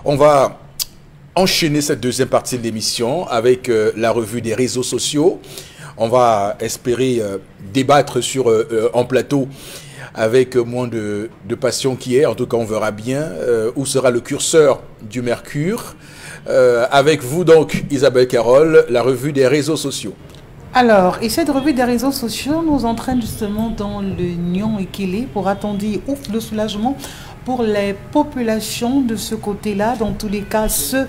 On va enchaîner cette deuxième partie de l'émission avec la revue des réseaux sociaux. On va espérer débattre sur en plateau avec moins de passion qui est. En tout cas, on verra bien où sera le curseur du Mercure. Avec vous donc, Isabelle Carole, la revue des réseaux sociaux. Alors, et cette revue des réseaux sociaux nous entraîne justement dans le Nyon Ekele pour attendre ouf le soulagement pour les populations de ce côté-là. Dans tous les cas, ce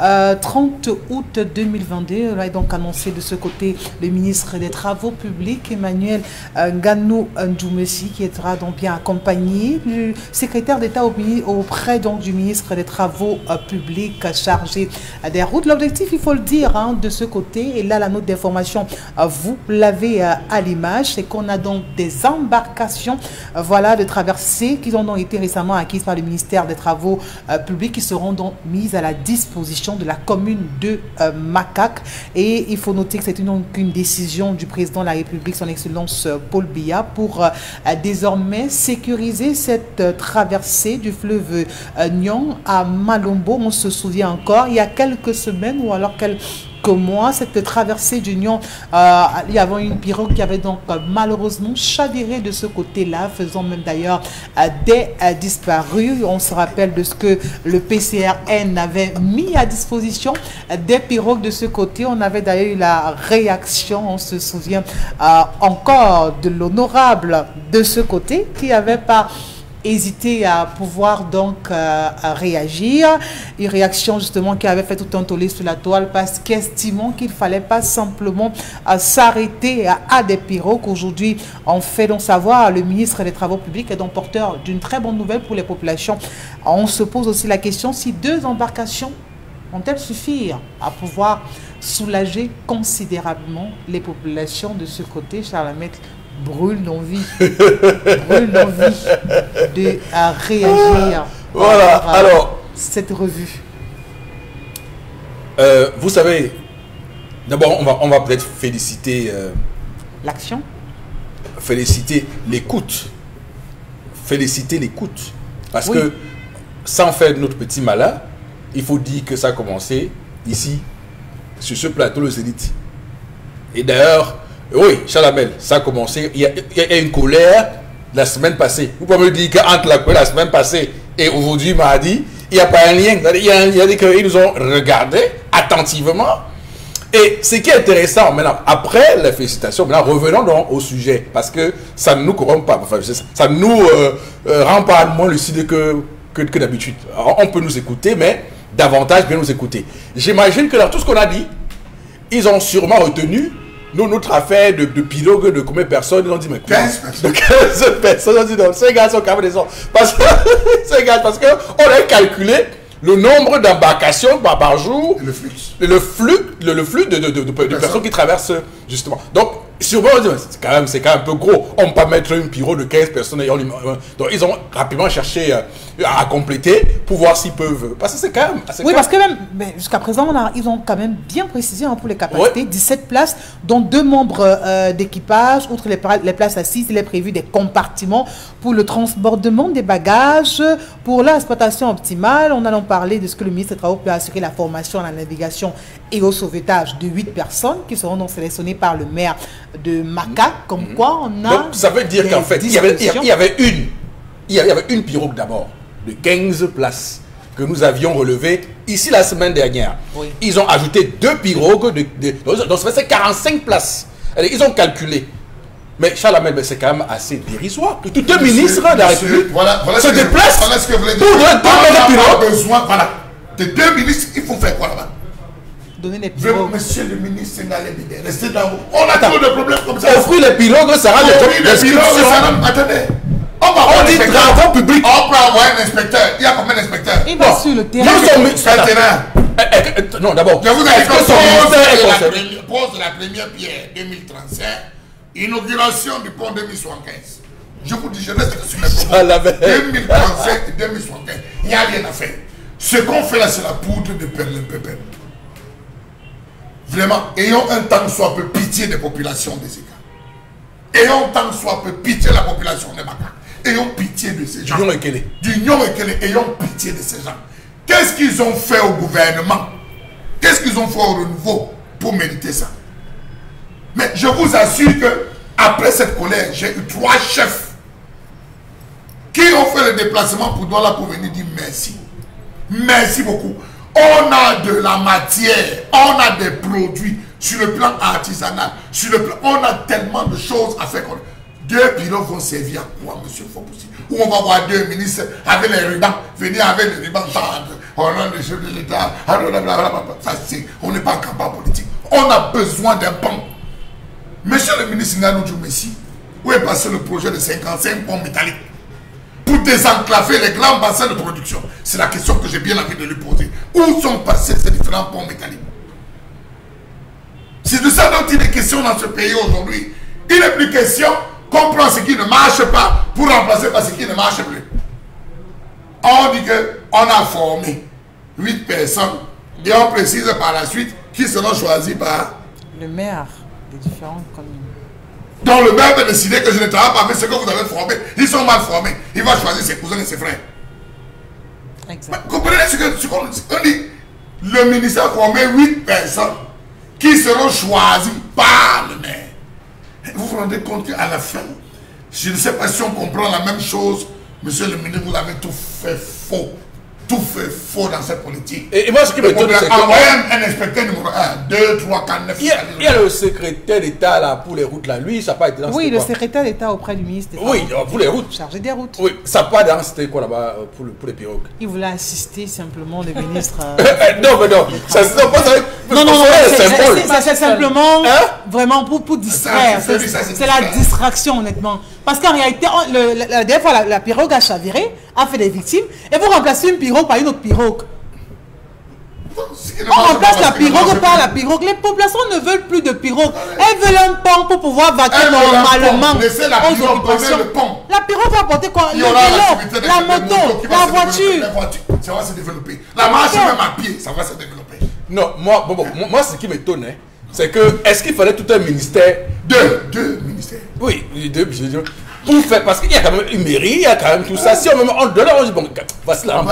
30 août 2022, là est donc annoncé de ce côté le ministre des Travaux publics, Emmanuel Nganou Ndjoumessi, qui sera donc bien accompagné du secrétaire d'État auprès donc du ministre des Travaux publics chargé des routes. L'objectif, il faut le dire, hein, de ce côté, et là la note d'information, vous l'avez à l'image, c'est qu'on a donc des embarcations voilà, de traversées qui ont donc été récemment acquises par le ministère des Travaux publics, qui seront donc mises à la disposition de la commune de Makak. Et il faut noter que c'est une décision du président de la République, son Excellence Paul Biya, pour désormais sécuriser cette traversée du fleuve Nyon à Malombo. On se souvient encore, il y a quelques semaines ou alors quelques mois, cette traversée du Nyon, il y avait une pirogue qui avait donc malheureusement chaviré de ce côté-là, faisant même d'ailleurs des disparus. On se rappelle de ce que le PCRN avait mis à disposition des pirogues de ce côté. On avait d'ailleurs eu la réaction, on se souvient encore de l'honorable de ce côté qui avait pas hésité à pouvoir donc réagir. Une réaction justement qui avait fait tout un tollé sur la toile parce qu'estimant qu'il ne fallait pas simplement s'arrêter à des pirogues. Aujourd'hui, on fait donc savoir, le ministre des Travaux publics est donc porteur d'une très bonne nouvelle pour les populations. On se pose aussi la question si 2 embarcations vont-elles suffire à pouvoir soulager considérablement les populations de ce côté. Charles Maître brûle d'envie de réagir. Voilà, alors cette revue. Vous savez, d'abord on va peut-être féliciter l'action, féliciter l'écoute, parce oui, que sans faire notre petit malin, il faut dire que ça a commencé ici sur ce plateau le Zénith. Et d'ailleurs, oui, Chalamel, ça a commencé. Il y a une colère la semaine passée. Vous pouvez me dire qu'entre la semaine passée et aujourd'hui, mardi, il n'y a pas un lien. Il y a dit qu'ils nous ont regardé attentivement. Et ce qui est intéressant, maintenant, après les félicitations, maintenant, revenons donc au sujet. Parce que ça ne nous corrompt pas. Enfin, ça ne nous rend pas moins lucide que d'habitude. On peut nous écouter, mais davantage bien nous écouter. J'imagine que dans tout ce qu'on a dit, ils ont sûrement retenu notre affaire de pirogue de combien de personnes. Ils ont dit, mais quoi, 15 personnes. De 15 personnes. Ils ont dit, non, ces gars sont quand même des hommes. Parce qu'on a calculé le nombre d'embarcations par jour. Et le flux. Le flux de personnes qui traversent, justement. Donc, sûrement, on dit, c'est quand même un peu gros. On ne peut pas mettre une pirogue de 15 personnes. Donc, ils ont rapidement cherché à compléter pour voir s'ils peuvent. Parce que c'est quand même assez. Oui, parce que même jusqu'à présent, ils ont quand même bien précisé pour les capacités. Ouais. 17 places, dont 2 membres d'équipage. Outre les places assises, il est prévu des compartiments pour le transbordement des bagages, pour l'exploitation optimale. On allons parler de ce que le ministre des Travaux peut assurer la formation à la navigation et au sauvetage de 8 personnes qui seront donc sélectionnées par le maire de Makak. Comme quoi, on a. Donc, ça veut dire qu'en fait, il y avait une pirogue d'abord de 15 places que nous avions relevées ici la semaine dernière. Oui. Ils ont ajouté 2 pirogues donc ça fait 45 places. Ils ont calculé. Mais Charles, c'est quand même assez dérisoire que tous 2 ministres de la République se déplacent pour le besoin. Voilà. De 2 ministres, il faut faire quoi là-bas? Donner les pirogues. Monsieur le ministre, restez dans vous. On a trop de problèmes comme ça. Offrir les pirogues, ça rend attendez. On dit travaux publics. On peut avoir un inspecteur. Il y a combien d'inspecteurs? Il va sur le terrain. Non, d'abord. Je vous ai dit que pose la première pierre 2035, inauguration du pont 2075. Je vous dis, je reste sur les problèmes. 2035 et 2075. Il n'y a rien à faire. Ce qu'on fait là, c'est la poudre de perlimpinpin. Vraiment, ayons un tant soit peu pitié des populations des États. Ayons tant soit peu pitié de la population des Makak. Ayons pitié de ces gens. Du Nyon Ekele. Ayons pitié de ces gens. Que Qu'est-ce qu'ils ont fait au gouvernement? Qu'est-ce qu'ils ont fait au renouveau pour mériter ça? Mais je vous assure que après cette colère, j'ai eu 3 chefs qui ont fait le déplacement pour Douala pour venir dire merci. Merci beaucoup. On a de la matière, on a des produits sur le plan artisanal, sur le plan, on a tellement de choses à faire. 2 pirogues vont servir à quoi, monsieur Fopoussi? Où on va voir 2 ministres avec les rubans, venir avec les rubans tendres, au nom du chef de l'État, ça c'est, on n'est pas en campagne politique. On a besoin d'un pont. Monsieur le ministre Nganou Messi, où est passé le projet de 55 ponts métalliques pour désenclaver les grands bassins de production? C'est la question que j'ai bien envie de lui poser. Où sont passés ces différents ponts métalliques? C'est de ça dont il est question dans ce pays aujourd'hui. Il n'est plus question qu'on prend ce qui ne marche pas pour remplacer par ce qui ne marche plus. On dit qu'on a formé 8 personnes et on précise par la suite qui seront choisis par le maire des différentes communes. Donc le maire peut décider que je ne travaille pas avec ce que vous avez formé. Ils sont mal formés. Il va choisir ses cousins et ses frères. Exactement. Vous comprenez ce qu'on dit? Le ministère a formé 8 personnes qui seront choisies par le maire. Vous vous rendez compte qu'à la fin, je ne sais pas si on comprend la même chose. Monsieur le ministre, vous avez tout fait faux. Tout fait faux dans cette politique. Et moi, ce qui me donne, c'est que un inspecteur numéro 1, 2, 3, 4, 9. Il y a le secrétaire d'État là pour les routes là. Lui, ça n'a pas été dans. Oui, le secrétaire d'État auprès du ministre. Oui, pour les routes. Chargé des routes. Oui, ça n'a pas dans. C'était quoi là-bas pour les pirogues? Il voulait assister simplement le ministre. Non, mais non. Non, c'est simplement vraiment pour distraire. C'est la distraction, honnêtement. Parce qu'en réalité, la dernière fois, la pirogue a chaviré, a fait des victimes, et vous remplacez une pirogue par une autre pirogue. On remplace la pirogue par la pirogue. Les populations ne veulent plus de pirogue. Elles veulent un pont pour pouvoir vaquer normalement aux occupations. La pirogue va porter quoi? Le vélo, la moto, la voiture. Ça va se développer. La marche même à pied, ça va se développer. Non, moi ce qui m'étonne, c'est que, est-ce qu'il fallait tout un ministère? Deux ministères. Oui, 2 ministères. Pour faire, parce qu'il y a quand même une mairie, il y a quand même tout ça. Si on me donne, on dit, bon, voici la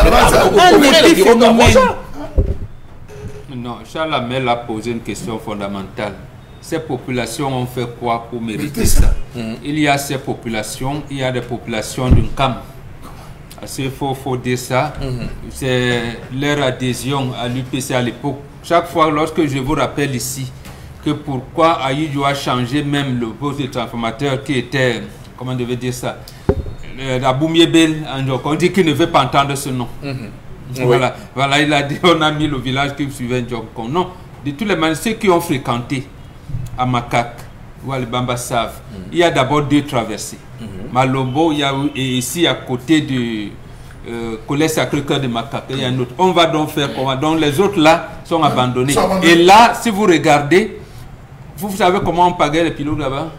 Non, Charles Amel a posé une question fondamentale. Ces populations ont fait quoi pour mériter ça? Il y a ces populations, il y a des populations d'une CAM. Il faut dire ça. C'est leur adhésion à l'UPC à l'époque. Chaque fois, lorsque je vous rappelle ici que pourquoi Aïdjo a changé même le poste de transformateur qui était, comment on devait dire ça, Aboumiebel, on dit qu'il ne veut pas entendre ce nom. Voilà, il a dit, on a mis le village qui suivait Ndjokon. Non, de tous les manières, ceux qui ont fréquenté à Makak ou à Bamba savent, il y a d'abord 2 traversées. Malombo, il y a ici à côté de Collège Sacré-Cœur de Makak, il y a un autre. On va donc faire comment? Donc les autres là sont abandonnés. Et là, si vous regardez, vous savez comment on pagaie les pilotes là-bas?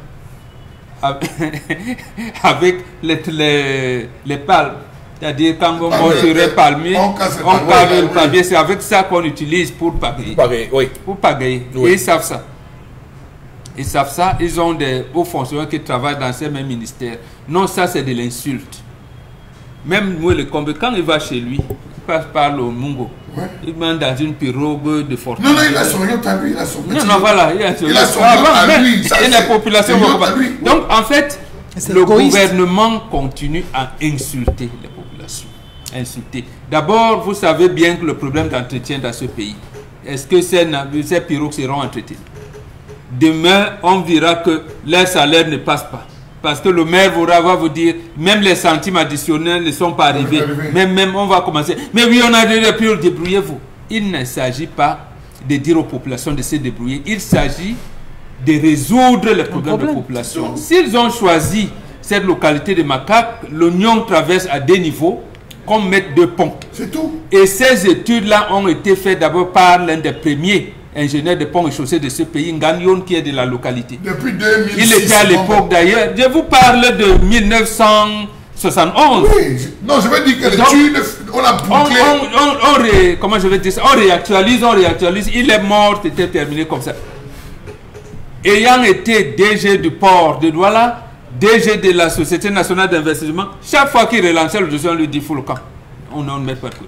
Avec les palmes. C'est-à-dire quand on monterait palmier, on casse le palmier. C'est avec ça qu'on utilise pour pagayer. Pour pagayer. Et ils savent ça. Ils savent ça. Ils ont des hauts fonctionnaires qui travaillent dans ces mêmes ministères. Non, ça c'est de l'insulte. Même nous, le combe, quand il va chez lui, il passe par le Mungo. Il demande dans une pirogue de fortune. Non, il a son yacht à lui. Il a son petit voilà. Il a son yacht à lui. Et la population va. Donc, en fait, le gouvernement continue à insulter les populations. D'abord, vous savez bien que le problème d'entretien dans ce pays, est-ce que ces pirogues seront entretenues? Demain, on dira que leur salaire ne passe pas. Parce que le maire va vous dire, même les centimes additionnels ne sont pas arrivés. Même on va commencer. Mais oui, on a des pirogues, débrouillez-vous. Il ne s'agit pas de dire aux populations de se débrouiller. Il s'agit de résoudre les problèmes de population. S'ils ont choisi cette localité de Makak, l'oignon traverse à 2 niveaux, qu'on mette 2 ponts. C'est tout. Et ces études-là ont été faites d'abord par l'un des premiers ingénieur de ponts et chaussées de ce pays, Nganyon, qui est de la localité. Depuis 2006. Il était à l'époque d'ailleurs. Je vous parle de 1971. Oui, non, je veux dire que l'étude, on a bouclé. Comment je vais dire ça? On réactualise. Il est mort, c'était terminé comme ça. Ayant été DG du port de Douala, DG de la Société nationale d'investissement, chaque fois qu'il relançait le dossier, on lui dit, il faut le camp. On ne met pas de côté.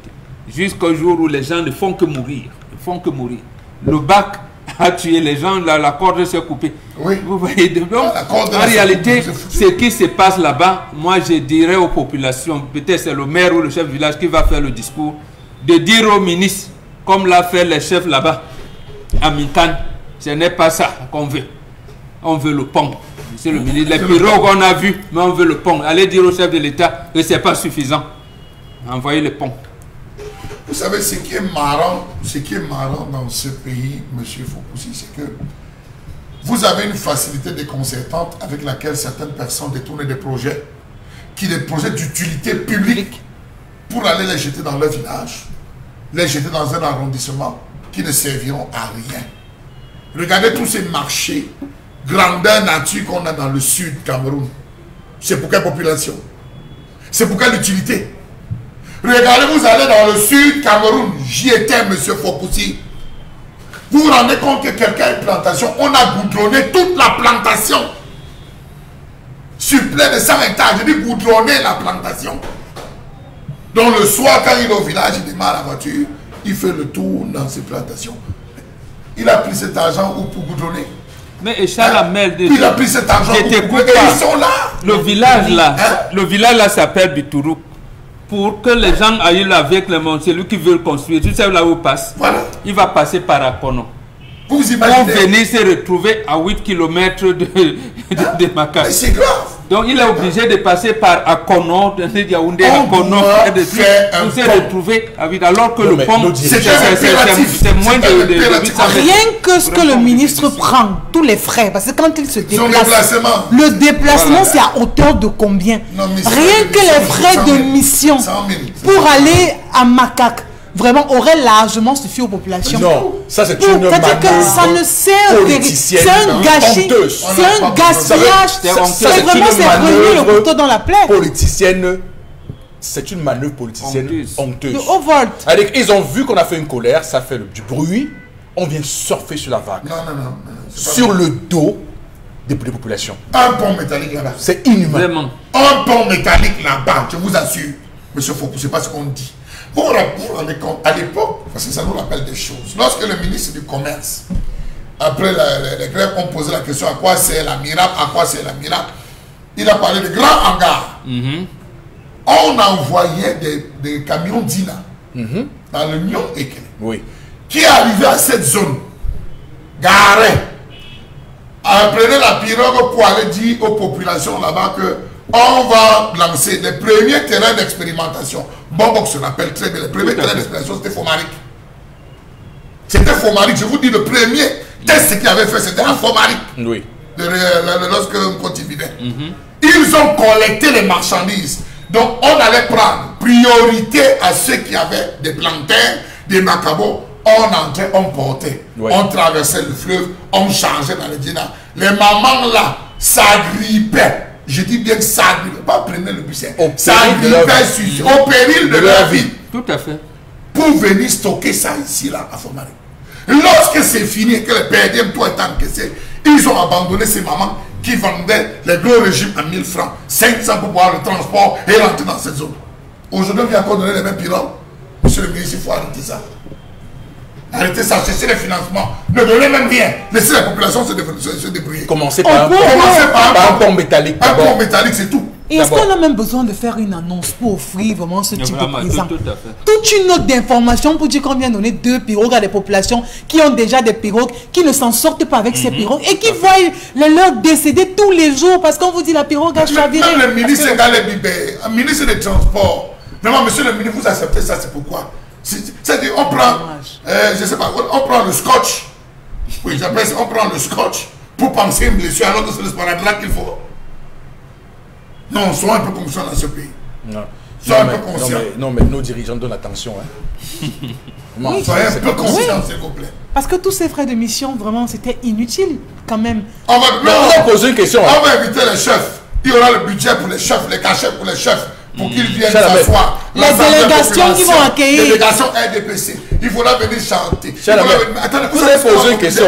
jusqu'au jour où les gens ne font que mourir. Ils font que mourir. Le bac a tué les gens, la corde s'est coupée. Oui. Vous voyez, donc, en réalité, ce qui se passe là-bas, moi je dirais aux populations, peut-être c'est le maire ou le chef du village qui va faire le discours, de dire aux ministres, comme l'a fait les chefs là-bas, à Minkan, ce n'est pas ça qu'on veut. On veut le pont. Monsieur le ministre, les pirogues on a vu, mais on veut le pont. Allez dire au chef de l'État que ce n'est pas suffisant. Envoyez le pont. Vous savez, ce qui est marrant dans ce pays, M. Fokoussi, c'est que vous avez une facilité déconcertante avec laquelle certaines personnes détournent des projets, des projets d'utilité publique, pour aller les jeter dans leur village, les jeter dans un arrondissement qui ne serviront à rien. Regardez tous ces marchés, grandeur nature qu'on a dans le sud Cameroun. C'est pour quelle population? C'est pour quelle utilité? Regardez, vous allez dans le sud Cameroun, j'y étais, M. Fokoussi. Vous vous rendez compte que quelqu'un a une plantation, on a goudronné toute la plantation. Sur plein de 100 hectares, je dis goudronner la plantation. Donc le soir, quand il est au village, il démarre la voiture, il fait le tour dans ses plantations. Il a pris cet argent pour goudronner. Mais Charles Amel, il a pris cet argent pour goudronner. Ils sont là. Le village là s'appelle Bitourou. Pour que les gens aillent avec les monts, c'est lui qui veut construire. Tu sais là où il passe. Voilà. Il va passer par Akono. Vous imaginez. Pour venir se retrouver à 8 km de Makas. Mais c'est grave. Donc il est obligé de passer par Akono, de Yaoundé, Akono, pour se retrouver à vide. Alors que le pont, c'est moins de 800 mètres. Rien que ce que le ministre prend, tous les frais, parce que quand il se déplace, le déplacement c'est à hauteur de combien? Rien que les frais de mission pour aller à Makak. Vraiment, aurait largement suffi aux populations. Non, ça c'est une manœuvre politicienne. C'est un gâchis. C'est un gaspillage. C'est vraiment remis le couteau dans la plaie. Politicienne, c'est une manœuvre politicienne honteuse. De haut volt. Ils ont vu qu'on a fait une colère, ça fait du bruit. On vient surfer sur la vague. Non. Sur le dos des populations. Un pont métallique là-bas. C'est inhumain. Vraiment. Un pont métallique là-bas, je vous assure. Monsieur Fokou, c'est pas ce qu'on dit. Vous vous rendez compte, à l'époque, parce que ça nous rappelle des choses, lorsque le ministre du Commerce, après les grèves, ont posé la question à quoi c'est la miracle, il a parlé de grands hangars. On envoyait des camions d'INA dans le Nyon Ekele, qui arrivaient à cette zone, garés, prenaient la pirogue pour aller dire aux populations là-bas que on va lancer les premiers terrains d'expérimentation. Bombok se rappelle très bien, les premiers terrains d'expérimentation, c'était Fomaric. C'était Fomaric, je vous dis, le premier test qu'il avait fait, c'était à Fomaric. Oui. Lorsque Mkoti vivait. Ils ont collecté les marchandises. Donc, on allait prendre priorité à ceux qui avaient des plantains, des macabos. On entrait, on portait. On traversait le fleuve, on changeait dans les dîners. Les mamans là, s'agrippaient. Je dis bien que ça n'arrive pas, prenez le bus. Ça arrivait au péril de leur vie. Tout à fait. Pour venir stocker ça ici, là, à Fomaric. Lorsque c'est fini et que les PDM, tout est encaissé, ils ont abandonné ces mamans qui vendaient les gros régimes à 1000 francs, 500 pour boire le transport et rentrer dans cette zone. Aujourd'hui, on vient encore donner les mêmes pirogues. Monsieur le ministre, il faut arrêter ça. Arrêtez ça, cessez les financements. Ne donnez même rien. Laissez la population se débrouiller. Commencez par un pont métallique. Un pont métallique, c'est tout. Et est-ce qu'on a même besoin de faire une annonce pour offrir vraiment ce type de présent? Toute une note d'information pour dire qu'on vient donner 2 pirogues à des populations qui ont déjà des pirogues, qui ne s'en sortent pas avec ces pirogues et qui voient les leurs décéder tous les jours parce qu'on vous dit la pirogue a chaviré. Même le ministre un ministre des Transports. Vraiment, monsieur le ministre, vous acceptez ça, c'est pourquoi? C'est-à-dire, on prend, je sais pas, on prend le scotch. Oui, j'appelle ça, on prend le scotch pour penser une blessure alors que c'est le sparadrap qu'il faut. Non, soyons un peu conscients dans ce pays. Soyons un peu conscients. Non, mais nos dirigeants donnent attention. Soyez un peu conscients, s'il vous plaît. Parce que tous ces frais de mission, vraiment, c'était inutile quand même. On va poser une question. On va inviter les chefs. Il y aura le budget pour les chefs, les cachets pour les chefs. Pour qu'ils viennent s'asseoir. Les délégations qui vont accueillir. Délégation RDPC. Il faudra venir chanter. Attendez, vous avez posé une question.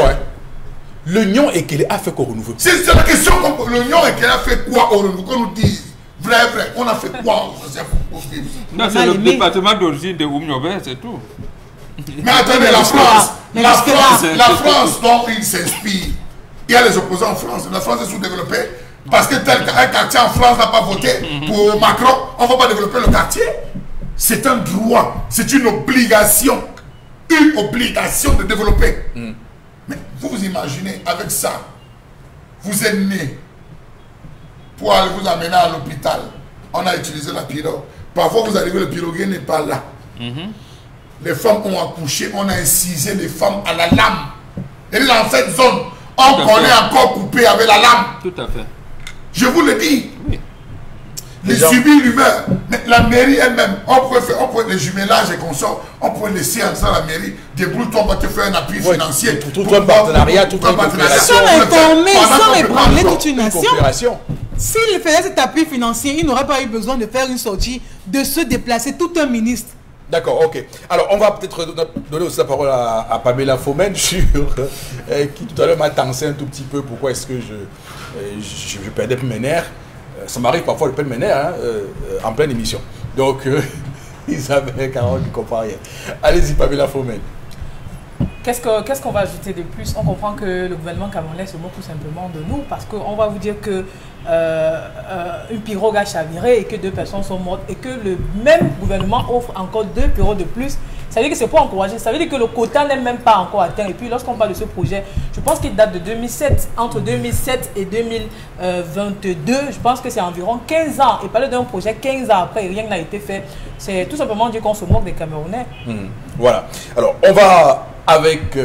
Le Nyon Ekele a fait quoi au renouveau? C'est la question. Le Nyon Ekele a fait quoi au renouveau? Qu'on nous dise Vrai. On a fait quoi au Joseph pour vivre? Non, c'est le département d'origine de Oumniobé, c'est tout. Mais attendez, la France dont il s'inspire, il y a les opposants en France. La France est sous-développée parce que tel qu'un quartier en France n'a pas voté pour Macron, on ne va pas développer le quartier. C'est un droit, c'est une obligation de développer. Mais vous imaginez, avec ça, vous êtes né pour aller vous amener à l'hôpital. On a utilisé la pirogue. Parfois, vous arrivez, le piroguier n'est pas là. Les femmes ont accouché, on a incisé les femmes à la lame. Et dans cette zone, on connaît encore coupé avec la lame. Tout à fait. Je vous le dis. Oui. Les subis l'humeur. Mais la mairie elle-même, on pourrait les jumelages et consorts, on pourrait laisser entrer à la mairie, débrouille-toi, on va te faire un appui financier. Tout un partenariat, tout un coopération. Sans informer, sans ébranler toute une nation. S'il faisait cet appui financier, il n'aurait pas eu besoin de faire une sortie, de se déplacer, tout un ministre. D'accord, ok. Alors, on va peut-être donner aussi la parole à Pamela Fomène, qui tout à l'heure m'a tensé un tout petit peu pourquoi est-ce que je perdais mes nerfs. Ça m'arrive parfois de perdre mes nerfs en pleine émission. Donc, Isabelle Carole ne comprend rien. Allez-y, Pamela Fomène. Qu'est-ce qu'on va ajouter de plus? On comprend que le gouvernement camerounais se moque tout simplement de nous parce qu'on va vous dire que une pirogue a chaviré et que 2 personnes sont mortes et que le même gouvernement offre encore 2 pirogues de plus. Ça veut dire que c'est pour encourager, ça veut dire que le quota n'est même pas encore atteint. Et puis lorsqu'on parle de ce projet, je pense qu'il date de 2007, entre 2007 et 2022, je pense que c'est environ 15 ans. Et parler d'un projet 15 ans après, rien n'a été fait. C'est tout simplement dire qu'on se moque des Camerounais. Voilà. Alors, on va avec...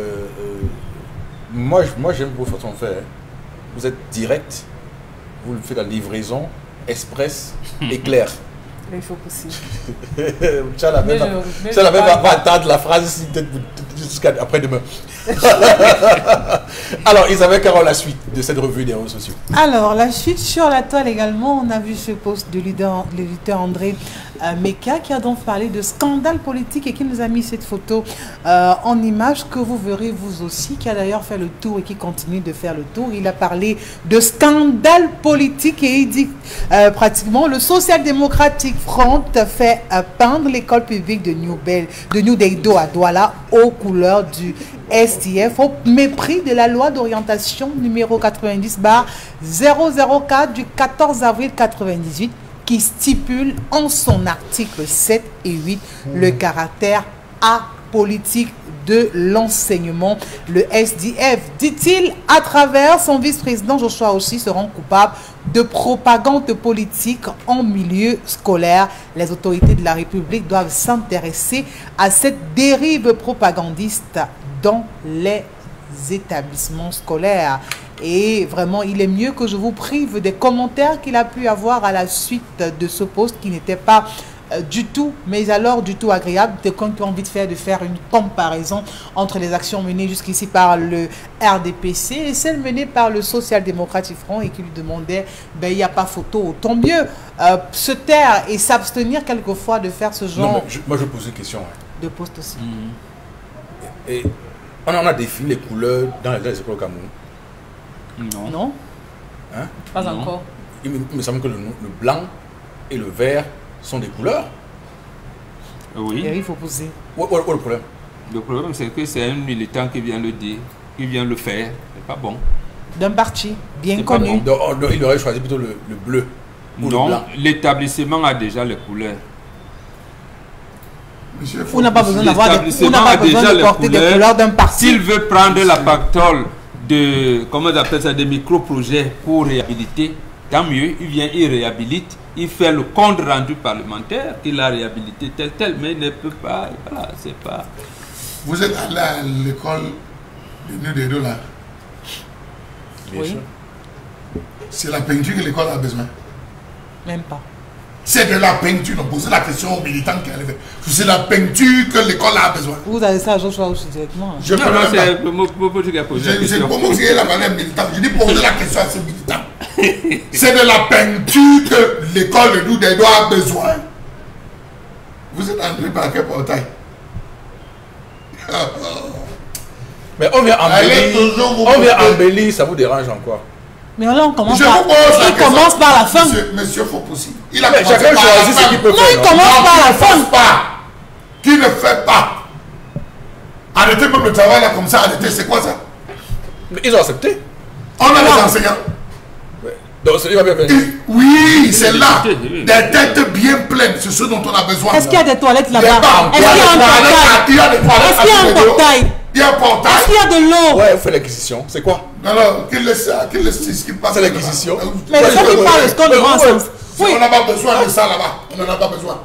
moi j'aime vos façons de faire. Vous êtes direct, vous faites la livraison express et claire. Il faut possible. Ça va attendre la phrase jusqu'à après-demain. Alors, Isabelle Carole, la suite de cette revue des réseaux sociaux. Alors, la suite sur la toile également, on a vu ce post de l'éditeur André Meka qui a donc parlé de scandale politique et qui nous a mis cette photo en image que vous verrez vous aussi, qui a d'ailleurs fait le tour et qui continue de faire le tour. Il a parlé de scandale politique et il dit pratiquement le social-démocratique Front fait peindre l'école publique de New Deido à Douala aux couleurs du STF au mépris de la loi d'orientation numéro 90/004 du 14 avril 98 qui stipule en son article 7 et 8 le caractère apolitique de l'enseignement. Le SDF, dit-il, à travers son vice-président Joshua aussi, se rend coupable de propagande politique en milieu scolaire. Les autorités de la République doivent s'intéresser à cette dérive propagandiste dans les établissements scolaires. Et vraiment, il est mieux que je vous prive des commentaires qu'il a pu avoir à la suite de ce post qui n'était pas du tout, mais alors du tout agréable. De quand tu as envie de faire une comparaison entre les actions menées jusqu'ici par le RDPC et celles menées par le social-démocratique Front et qui lui demandait, ben il n'y a pas photo, tant mieux, se taire et s'abstenir quelquefois de faire ce genre. Non, moi je pose une question. De post aussi. Et on en a défini les couleurs dans les écoles au Cameroun. Non. Hein? Pas encore. Il me semble que le blanc et le vert sont des couleurs. Oui. Et il faut poser. Où est le problème? Le problème, c'est que c'est un militant qui vient le dire, qui vient le faire. C'est pas bon. D'un parti bien connu. Bon. Donc, il aurait choisi plutôt le bleu ou le blanc. Non, l'établissement a déjà les couleurs. On n'a pas besoin d'avoir de porter des couleurs d'un parti. S'il veut prendre la pactole de, comment on appelle ça, des micro-projets pour réhabiliter, tant mieux, il vient, il réhabilite, il fait le compte rendu parlementaire, il a réhabilité tel, mais il ne peut pas, voilà, c'est pas... Vous êtes allé à l'école de New Deido là? Oui. C'est la peinture que l'école a besoin? Même pas. C'est de la peinture, on posez la question aux militants qui arrivent. C'est la peinture que l'école a besoin. Vous avez ça à Joshua aussi directement. Je non, c'est Popo qui a posé la question. C'est pour qui est la valeur militante. Je dis poser la question à ces militants. C'est de la peinture que l'école de New Deido a besoin. Vous êtes entré par quel portail? Mais on vient embellir, ça vous dérange encore? Mais là, on commence, Je vous pose la il question. commence par la fin. Monsieur Fopoussi. Il a Mais commencé chacun par la choisit ce fin. qu'il peut Non, faire. il non? commence Non, par qui la ne fin. fasse pas. Qui ne fait pas. Arrêtez même le travail là comme ça, arrêtez, c'est quoi ça? Mais ils ont accepté. On a les enseignants. Donc, il va bien faire. Oui, c'est là. oui. Des têtes bien pleines, c'est ce dont on a besoin. Est-ce qu'il y a des toilettes Il y a là-bas? pas- Est-ce qu'il y a un portail? Il y a des toilettes. Est-ce qu'il y a un portail? Il y a un portail. Est-ce qu'il y a de l'eau? Ouais, on fait l'acquisition. C'est quoi? Non, non, qu'il laisse ça, qu'il laisse ce qui passe. C'est l'acquisition. là-bas. Mais c'est ça qui parle, ce qu'on le voit ensemble. Oui. On n'a pas besoin de ça là-bas. On n'en a pas besoin.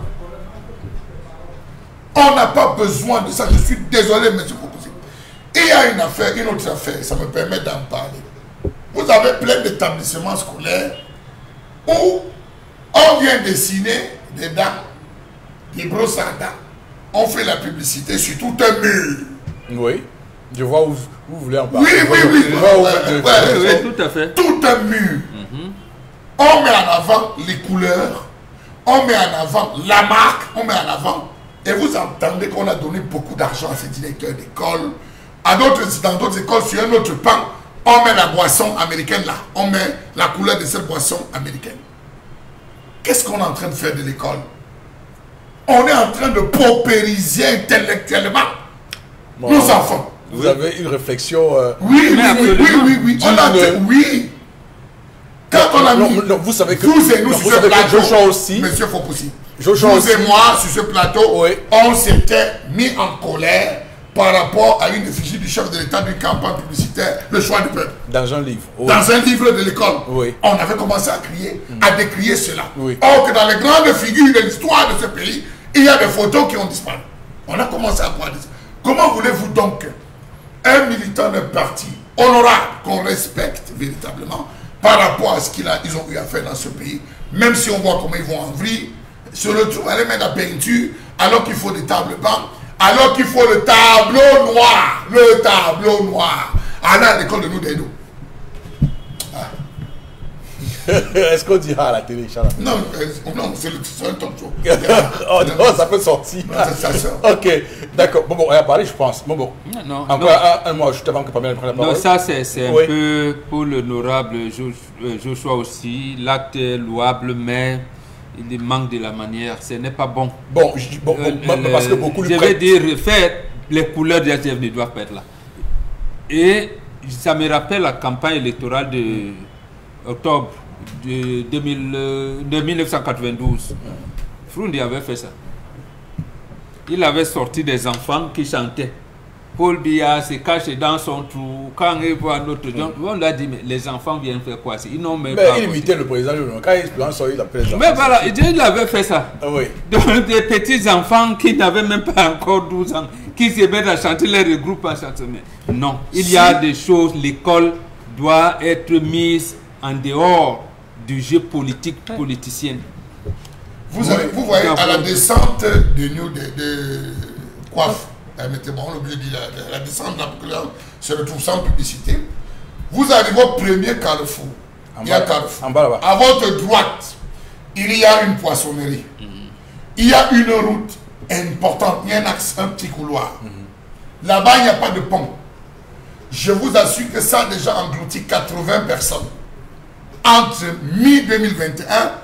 On n'a pas besoin de ça. Je suis désolé, monsieur Fopoussi. Et il y a une affaire, une autre affaire, ça me permet d'en parler. Vous avez plein d'établissements scolaires où on vient dessiner des dents, des brosses à dents. On fait la publicité sur tout un mur. Oui. Je vois où vous voulez en Oui, parler. oui, oui. Je vois où- Oui, tout à fait. Tout un mur. On met en avant les couleurs, on met en avant la marque, on met en avant. Et vous entendez qu'on a donné beaucoup d'argent à ces directeurs d'école. Dans d'autres écoles, sur un autre pan, on met la boisson américaine là. On met la couleur de cette boisson américaine. Qu'est-ce qu'on est en train de faire de l'école? On est en train de paupériser intellectuellement Bon, nos enfants. Vous avez une réflexion. Oui, Mais oui, absolument. oui. On a oui. Quand on a mis... non, vous savez que. Vous et nous non, sur vous ce savez que plateau, Joshua aussi. Monsieur Fopoussi, Joshua vous aussi. et moi sur ce plateau, Oui. on s'était mis en colère par rapport à une effigie du chef de l'État d'une campagne publicitaire, le choix du peuple. Dans un livre. Oui. Dans un livre de l'école, Oui. on avait commencé à crier, à décrier cela. Oui. Or que dans les grandes figures de l'histoire de ce pays, il y a des photos qui ont disparu. On a commencé à voir ça. Comment voulez-vous donc un militant d'un parti honorable, qu'on respecte véritablement, par rapport à ce qu'ils ont eu à faire dans ce pays, même si on voit comment ils vont en vrille, se retrouver à aller mettre la peinture, alors qu'il faut des tables bancs, alors qu'il faut le tableau noir, le tableau noir. Aller à l'école de nous des dos. Est-ce qu'on dira à la télé, Charles? Non, non, c'est un talk show. Oh non, ça peut sortir. Non, ça sort. Ok, d'accord. Bon, on a parlé, je pense. Bon. Non, Encore un mot juste avant que Pamela prenne la parole. non, ça c'est un Oui. peu pour l'honorable Joshua aussi. L'acte est louable, mais il manque de la manière. Ce n'est pas bon. Bon, parce que beaucoup je lui vais prêtent. dire, faire les couleurs de la TF ne doivent pas être là. Et ça me rappelle la campagne électorale de octobre de 1992. Froundi avait fait ça. Il avait sorti des enfants qui chantaient. Paul Biya se cache dans son trou. Quand il voit notre gens, on lui a dit, mais les enfants viennent faire quoi? Ils n'ont même Mais pas. il imitait le président. Quand il se lance, il appelle les enfants. Mais voilà, il avait fait ça. Ah oui. Donc, des petits enfants qui n'avaient même pas encore 12 ans, qui se mettent à chanter, les regroupent à chanter. Mais non, il y a des choses, l'école doit être mise en dehors du jeu politique politicien. Vous voyez, à la descente de coiffe, permettez-moi, on oublie de dire, la descente de la populaire se retrouve sans publicité. Vous arrivez au premier carrefour. Il y a carrefour. En bas là-bas. À votre droite, il y a une poissonnerie. Il y a une route importante. Il y a un axe, un petit couloir. Là-bas, il n'y a pas de pont. Je vous assure que ça a déjà englouti 80 personnes. Entre mi-2021,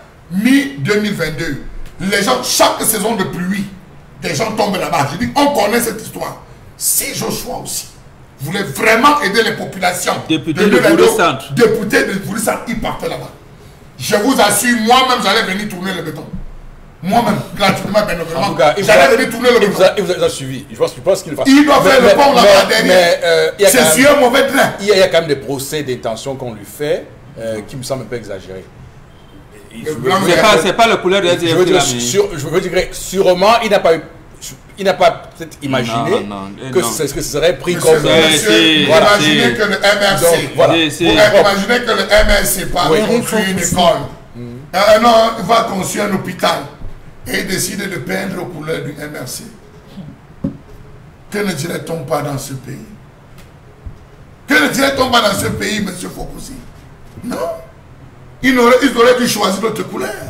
mi-2022. Les gens, chaque saison de pluie, des gens tombent là-bas. Je dis, on connaît cette histoire. Si Joshua aussi voulait vraiment aider les populations, Député de Bourg-Centre. député de Bourg-Centre, il partait là-bas. Je vous assure, moi-même, j'allais venir tourner le béton. Moi-même, gratuitement, bénévolement. En tout cas, J'allais venir tourner le béton. il vous a suivi. Je pense qu'il le fasse. Il doit faire le pont là-bas derrière. il y a C'est quand sur même- un mauvais train. il y a quand même des procès d'intention qu'on lui fait qui me semblent un peu exagérés. Je veux- blanc, je veux- C'est pas la couleur de la je veux dire, TF. je veux dire, sûrement, il n'a pas peut-être imaginé Non, que non. ce serait pris Monsieur, comme... monsieur, voilà. imaginez que le MRC, Donc, voilà. imaginez que le MRC part Oui. construire une école. Un homme va construire un hôpital et décide de peindre aux couleurs du MRC. Que ne dirait-on pas dans ce pays? Que ne dirait-on pas dans ce pays, monsieur Fopoussi? Non. Ils auraient dû choisir notre couleur.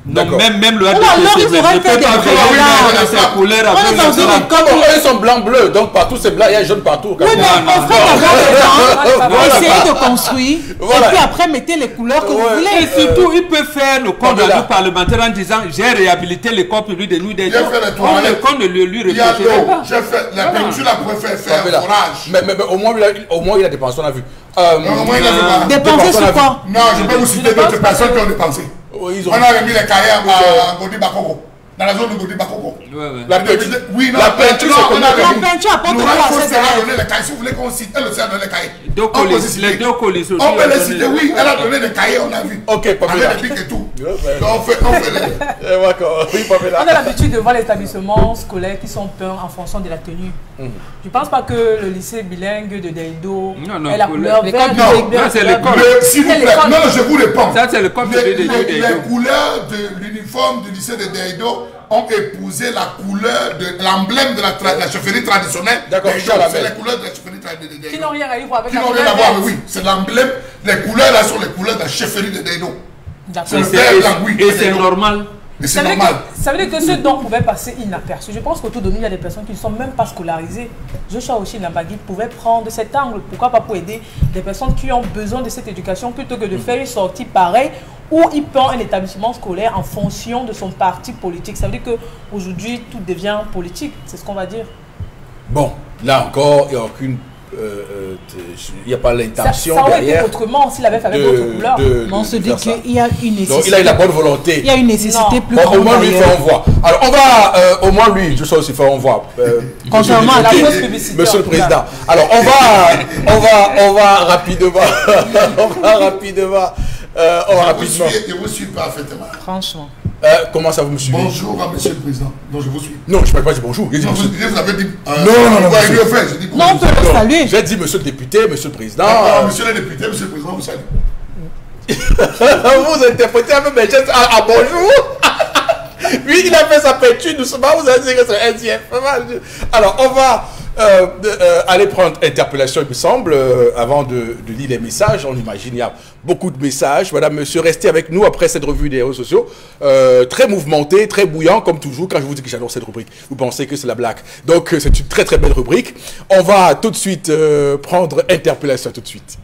Non, même le alors, RDPC ils auraient ne fait peut des pas couleurs. venir sa couleur On est dans avec une école. Comme eux, ils sont blanc-bleu, donc partout c'est blanc, il y a jaune partout. Oui, mais non, on ferait d'abord Voilà. essayer de construire, Voilà. et puis après mettez les couleurs que vous Ouais. voulez. Et surtout, il peut faire le compte Pamela. rendu parlementaire en disant j'ai réhabilité l'école publique de nous des J'ai fait les On toilettes. le compte ne lui Il y a reprocherait l'eau. pas. J'ai fait la peinture, la préfère faire Pamela. forage. Mais au moins il a dépensé, on a vu. Non, moi, il a fait pas. Dépenser sur quoi? Non, je peux vous citer d'autres personnes qui ont dépensé. Ils ont... On a remis les cahiers à Godi Bakoko. Dans la zone de Godi Bakoko. Ouais, ouais. La peinture, Oui, non, la peinture, c'est on comme a la remis. La peinture apporte Nous quoi à avons cette donné les cahiers. Si vous voulez qu'on cite, elle aussi a donné les cahiers. Deux On peut colis, les citer. les deux colis aussi. On peut a les donné. citer, oui. Elle a donné des cahiers, on a vu. Ok, Pamela. Avec des pics et tout. Ouais, ouais. Donc, on fait les... D'accord. Oui, Pamela. On a l'habitude de voir les établissements scolaires qui sont peints en fonction de la tenue. Je ne pense pas que le lycée bilingue de Deido Non, ait la couleur l'école verte. publique. Non, c'est l'école. S'il vous C'est plaît, l'école. non, je vous réponds. Ça, c'est le code Les de couleurs de l'uniforme du lycée de Deido ont épousé la couleur de l'emblème de la chefferie traditionnelle. D'accord, Deido. Charles C'est Abel. les couleurs de la chefferie traditionnelle de Qui Deido. n'ont rien à y voir avec Qui la n'ont rien couleur à voir, verte. mais oui, c'est l'emblème. Les couleurs là sont les couleurs de la chefferie de Deido. D'accord. C'est le vert blanc, oui. Et c'est normal. Et c'est Ça veut, dire normal. que, ça veut dire que ce don pouvait passer inaperçu. Je pense qu'autour de nous, il y a des personnes qui ne sont même pas scolarisées. Joshua aussi Nambagui pouvait prendre cet angle. Pourquoi pas pour aider des personnes qui ont besoin de cette éducation plutôt que de faire une sortie pareille où il prend un établissement scolaire en fonction de son parti politique. Ça veut dire qu'aujourd'hui, tout devient politique. C'est ce qu'on va dire. Bon, là encore, il n'y a aucune... il n'y a pas Ça l'intention aurait été derrière. autrement s'il avait fait avec d'autres couleurs. Mais on se dit faire ça. qu'il y a une nécessité. Donc il a eu la bonne volonté. Il y a une nécessité Non. plus Bon, grande. au moins lui, il d'ailleurs. fait envoi. Alors on va, au moins lui, je sais aussi faire envoi. Contrairement à la Monsieur le fausse député, publicité, Monsieur le en tout cas. Président. Alors on va rapidement, Je vous suis parfaitement. Franchement. Comment ça vous me suivez? Bonjour à Monsieur le Président. Donc je vous suis. Non, je ne parle pas de bonjour. J'ai dit Non, monsieur. vous avez dit. non, ouais, monsieur. il le fait. Je dis Non, on peut le saluer. J'ai dit monsieur le député, monsieur le président. Monsieur le député, Monsieur le Président, vous savez. Vous interprétez un peu mes gestes à bonjour. Lui, il a fait sa peinture doucement. Vous allez dire que c'est SDF. Alors, on va aller prendre interpellation, il me semble, avant de lire les messages. On imagine, il y a beaucoup de messages. Madame, monsieur, restez avec nous après cette revue des réseaux sociaux. Très mouvementé, très bouillant, comme toujours. Quand je vous dis que j'adore cette rubrique, vous pensez que c'est la blague. Donc, c'est une très très belle rubrique. On va tout de suite prendre interpellation tout de suite.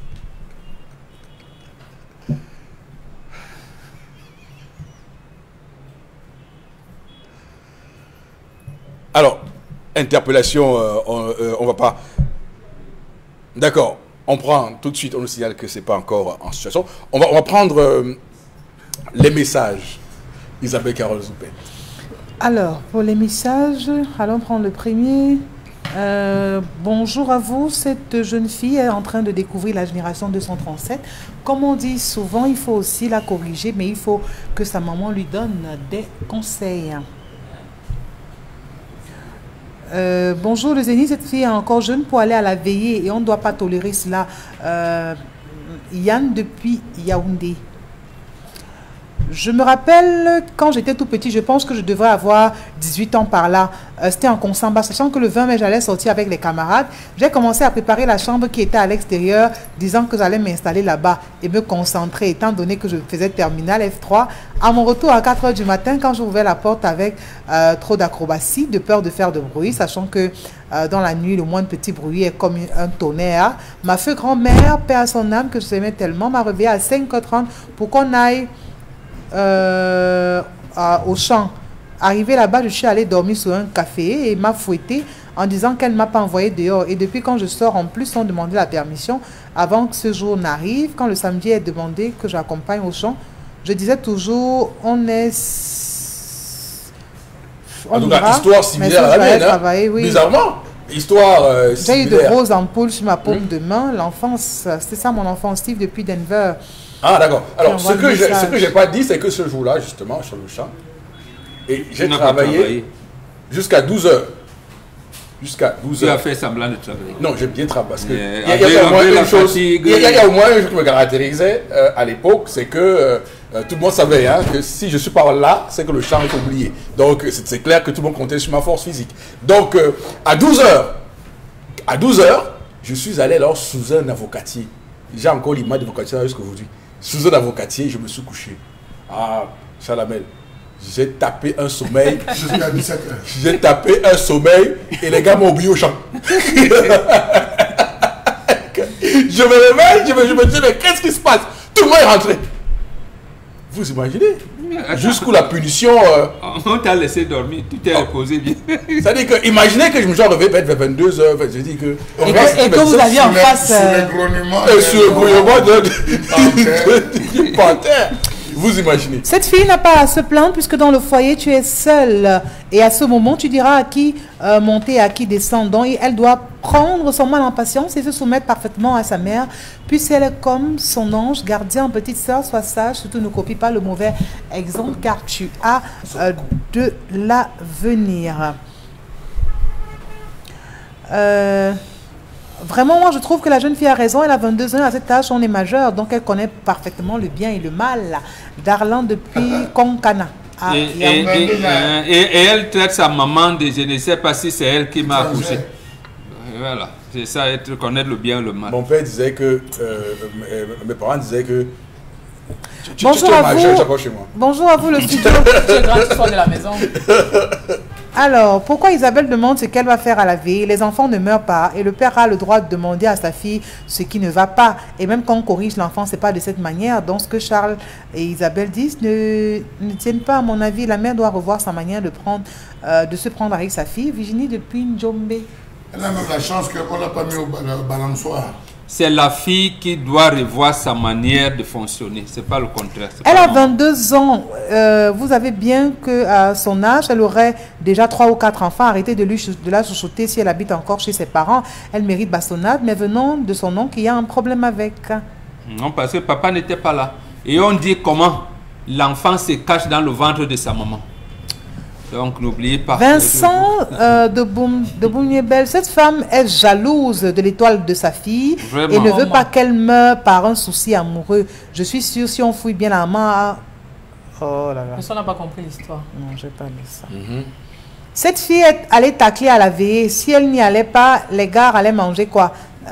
Alors, interpellation, on va pas... D'accord, on prend tout de suite, on nous signale que c'est pas encore en situation. On va prendre les messages. Isabelle Carole Zoupé. Alors, pour les messages, allons prendre le premier. Bonjour à vous, cette jeune fille est en train de découvrir la génération 237. Comme on dit souvent, il faut aussi la corriger, mais il faut que sa maman lui donne des conseils. Bonjour le Zénith, cette fille est encore jeune pour aller à la veillée et on ne doit pas tolérer cela. Yann depuis Yaoundé. Je me rappelle quand j'étais tout petit, je pense que je devrais avoir 18 ans par là. C'était en Consamba, sachant que le 20 mai j'allais sortir avec les camarades. J'ai commencé à préparer la chambre qui était à l'extérieur, disant que j'allais m'installer là-bas et me concentrer, étant donné que je faisais terminale F3. À mon retour à 4 h du matin, quand j'ouvrais la porte avec trop d'acrobatie, de peur de faire de bruit, sachant que dans la nuit, le moindre petit bruit est comme un tonnerre. Ma feu grand-mère, paix à son âme, que je aimais tellement, m'a réveillée à 5 h 30 pour qu'on aille au champ. Arrivé là-bas, je suis allée dormir sur un café et m'a fouettée en disant qu'elle ne m'a pas envoyé dehors. Et depuis quand je sors, en plus, on demandait la permission avant que ce jour n'arrive. Quand le samedi est demandé que j'accompagne au champ, je disais toujours, on est... En tout cas, histoire similaire à la mienne, hein. Oui. Bizarrement, histoire J'ai eu de similaire. grosses ampoules sur ma paume de main. L'enfance, c'était ça mon enfance, Steve, depuis Denver. Ah d'accord. Alors Puis on ce voit le que message. j'ai pas dit, c'est que ce jour-là, justement, sur le champ, et j'ai Tu n'as pas travaillé jusqu'à 12 h. Jusqu'à 12 Tu as h. fait semblant de travailler. Non, j'ai bien travaillé parce que Yeah. il y a au moins Avec la une chose. fatigue. Il y a au moins une chose qui me caractérisait à l'époque, c'est que tout le monde savait hein, que si je suis pas là, c'est que le champ est oublié. Donc c'est clair que tout le monde comptait sur ma force physique. Donc à 12 h, je suis allé alors sous un avocatier. J'ai encore l'image d'avocatier jusqu'à aujourd'hui. Sous un avocatier, je me suis couché. Ah, Chalamel. J'ai tapé un sommeil. Jusqu'à 17h. J'ai tapé un sommeil et les gars m'ont oublié au champ. Je me réveille, je me dis, mais qu'est-ce qui se passe? Tout le monde est rentré. Vous imaginez? Jusqu'où la punition... On t'a laissé dormir, tu t'es reposé bien. C'est-à-dire que, imaginez que je me suis réveillé vers 22h, je dis que... Et que vous aviez en face... Sur le grognement d'une panthère. Vous imaginez. Cette fille n'a pas à se plaindre puisque dans le foyer, tu es seule. Et à ce moment, tu diras à qui monter, à qui descendre. Donc, elle doit prendre son mal en patience et se soumettre parfaitement à sa mère. Puisqu'elle est comme son ange gardien, petite sœur, sois sage. Surtout, ne copie pas le mauvais exemple car tu as de l'avenir. Vraiment, moi, je trouve que la jeune fille a raison. Elle a 22 ans, à cet âge, on est majeur. Donc, elle connaît parfaitement le bien et le mal. Darlan depuis Konkana. Et elle traite sa maman de je ne sais pas si c'est elle qui m'a accouché. Voilà, c'est ça, être connaître le bien et le mal. Mon père disait que... mes parents disaient que... Bonjour à vous. Chez moi. Bonjour à vous, le studio. Tu es grand, tu sors de la maison. Alors, pourquoi Isabelle demande ce qu'elle va faire à la veille? Les enfants ne meurent pas et le père a le droit de demander à sa fille ce qui ne va pas. Et même quand on corrige l'enfant, c'est pas de cette manière. Donc, ce que Charles et Isabelle disent ne tiennent pas, à mon avis. La mère doit revoir sa manière de se prendre avec sa fille. Virginie depuis Njombe. Elle a même la chance qu'on l'a pas mis au balançoir. C'est la fille qui doit revoir sa manière de fonctionner. C'est pas le contraire. Elle a 22 ans. Vous avez bien qu'à son âge, elle aurait déjà 3 ou 4 enfants. Arrêtez de la chouchouter si elle habite encore chez ses parents. Elle mérite bastonnade, mais venant de son oncle, il y a un problème avec. Non, parce que papa n'était pas là. Et on dit comment l'enfant se cache dans le ventre de sa maman. Donc n'oubliez pas. Vincent de Bouniebel, cette femme est jalouse de l'étoile de sa fille. Vraiment. Et ne veut pas qu'elle meure par un souci amoureux. Je suis sûre si on fouille bien la main. Oh là là. Mais ça n'a pas compris l'histoire. Non, je n'ai pas lu ça. Cette fille est allée tacler à la veille. Si elle n'y allait pas, les gars allaient manger quoi?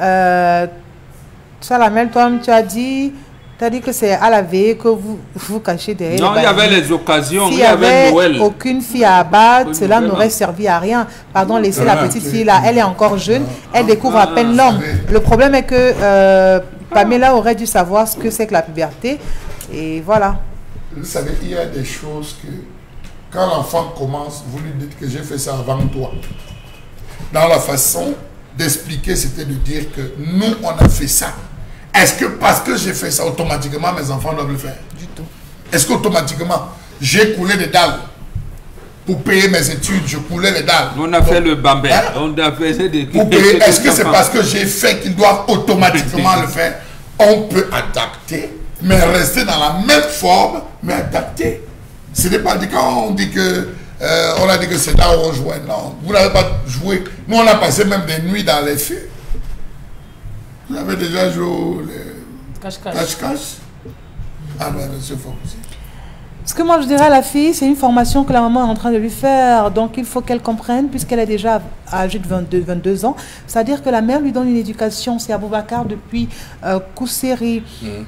Salamel, toi, tu as dit que c'est à la veille que vous cachez derrière. Non, il y avait les occasions, il y avait Noël. Aucune fille à abattre, cela n'aurait servi à rien. Pardon, laissez la petite fille là, elle est encore jeune, elle découvre à peine l'homme. Le problème est que Pamela aurait dû savoir ce que c'est que la puberté. Et voilà. Vous savez, il y a des choses que, quand l'enfant commence, vous lui dites que j'ai fait ça avant toi. Dans la façon d'expliquer, c'était de dire que nous, on a fait ça. Est-ce que parce que j'ai fait ça, automatiquement, mes enfants doivent le faire? Du tout. Est-ce qu'automatiquement, j'ai coulé des dalles pour payer mes études, je coulais les dalles? On a fait le bambin. On a fait des... Est-ce que c'est parce que j'ai fait qu'ils doivent automatiquement le faire? On peut adapter, mais rester dans la même forme, mais adapter. Ce n'est pas dit quand on dit que... on a dit que c'est là où on jouait. Non, vous n'avez pas joué. Nous, on a passé même des nuits dans les fûts. Vous avez déjà joué au cache-cache. Ah ben, monsieur Fauzi. Ce que moi je dirais à la fille, c'est une formation que la maman est en train de lui faire. Donc il faut qu'elle comprenne, puisqu'elle est déjà âgée de 22 ans. C'est-à-dire que la mère lui donne une éducation. C'est Aboubacar depuis Kousseri.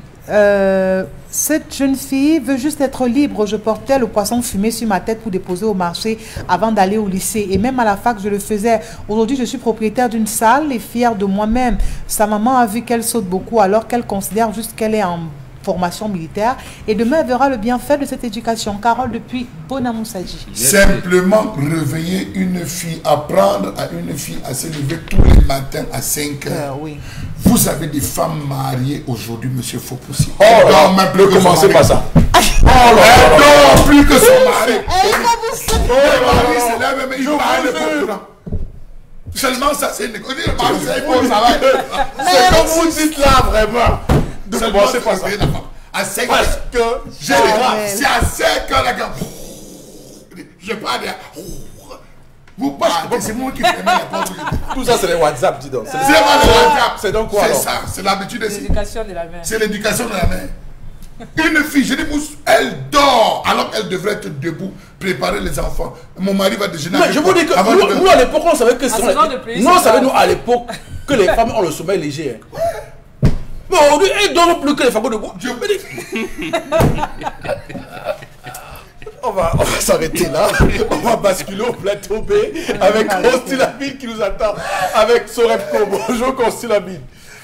Cette jeune fille veut juste être libre. Je portais le poisson fumé sur ma tête pour déposer au marché avant d'aller au lycée. Et même à la fac, je le faisais. Aujourd'hui, je suis propriétaire d'une salle et fière de moi-même. Sa maman a vu qu'elle saute beaucoup alors qu'elle considère juste qu'elle est en formation militaire. Et demain, elle verra le bienfait de cette éducation. Carole depuis Bonamoussagi. Simplement réveiller une fille, apprendre à une fille à se lever tous les matins à 5 heures. Oui. Vous avez des femmes mariées aujourd'hui, monsieur Faupoussi. Oh, non, même plus commencez pas ça. Non, plus que son mari. Son mari, c'est là même, il parle de bon. Seulement ça, c'est une école. C'est comme vous dites là, vraiment. Ne commencez pas ça. À 5 heures. C'est à 5 heures, la gars. Je parle de... Vous parlez, c'est moi qui ferme la porte. Tout ça, c'est les WhatsApp, dis donc. C'est pas le WhatsApp. C'est donc quoi? C'est ça, c'est l'habitude ici. L'éducation de la mère. C'est l'éducation de la mère. Une fille, je dis, elle dort alors qu'elle devrait être debout, préparer les enfants. Mon mari va déjeuner. Mais je vous dis que nous à l'époque, on savait que nous, on savait nous à l'époque que les femmes ont le sommeil léger. Mais aujourd'hui, elles ne dorment plus que les fagots debout. on va s'arrêter là. On va basculer au plateau B avec Constantine qui nous attend avec Sorepco. Bonjour Constantine.